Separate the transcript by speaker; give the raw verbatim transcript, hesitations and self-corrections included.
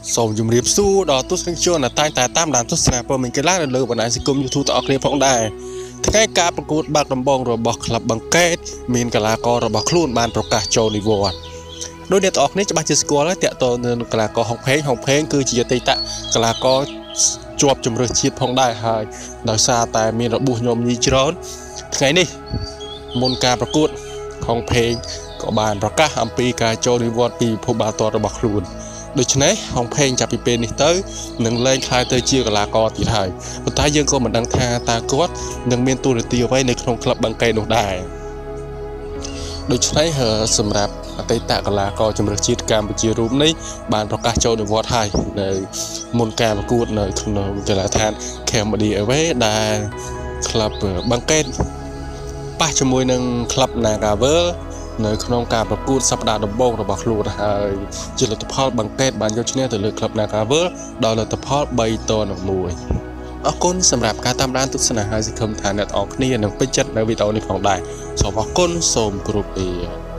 Speaker 1: សូមជម្រាបសួរដល់ទស្សនិកជនដែលតែងតែតាមដានទស្សនាព័ត៌មានកីឡានៅលើបណ្ដាញសង្គម YouTube ទាំងអស់គ្នាផងដែរថ្ងៃការប្រកួតបាល់ដំបងរបស់ក្លឹបបង្កេតមានកីឡាកររបស់ខ្លួនបានប្រកាសចូលនិវត្តន៍ដោយអ្នកទាំងអស់គ្នាច្បាស់ជាស្គាល់ហើយតាក់ទងនឹងកីឡាករហុងផេងហុងផេងគឺជាអតីតកីឡាករជាប់ជម្រើសជាតិផងដែរហើយដោយសារតែមានរបួសញោមញីច្រើនថ្ងៃនេះមុនការប្រកួតហុងផេងក៏បានប្រកាសអំពីការចូលនិវត្តន៍ពីពិភពបាល់ទាត់របស់ខ្លួនដូច្នេះហុងផេងចាប់ពីពេលនេះទៅនឹងលែងខ្លាយទៅជាកីឡាករទៀតហើយប៉ុន្តែយើងក៏មិនដឹងថាតើគាត់នឹងមានតួនាទីអ្វីនៅក្នុងក្លឹបបង្កេតនោះដែរដូច្នេះសម្រាប់អតីតកីឡាករជម្រើសជាតិកម្ពុជារូបនេះបានប្រកាសចូលនិវត្តន៍ហើយនៅមុនការប្រកួតនៅក្នុងកីឡដ្ឋាន Cambodia Away ដែលក្លឹបបង្កេតប៉ះជាមួយនឹងក្លឹប Nagavel នៅក្នុងការប្រកួតសប្តាហ៍ដំបូងរបស់ខ្លួនហើយជាលទ្ធផលបង្កេតបានយកឈ្នះទៅលើក្លឹប Nagavel ដោយលទ្ធផលបីទល់នឹងមួយអរគុណសម្រាប់ការតាមដានទស្សនាហើយសង្ឃឹមថាអ្នកទាំងអស់គ្នានឹងពេញចិត្តនៅវីដេអូនេះផងដែរសូមអរគុណសូមគោរពលា